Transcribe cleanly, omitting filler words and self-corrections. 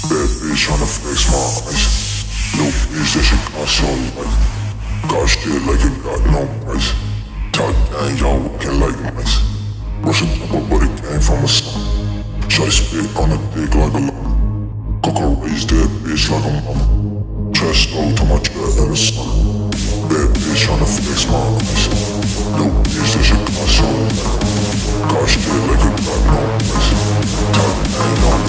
Bad bitch tryna flex my ice. Little bitch that shit cost your life. Got shit like it got no price. Top down, y'all walking like mice. Russian number, but it came from a son. Try spit on a dick like a lump. Coco raised that bitch like a mama. Trash stole to my chair in the sun. Bad bitch tryna flex my ice. Little bitch that shit cost your life. Got shit like it got no price. Top down, y'all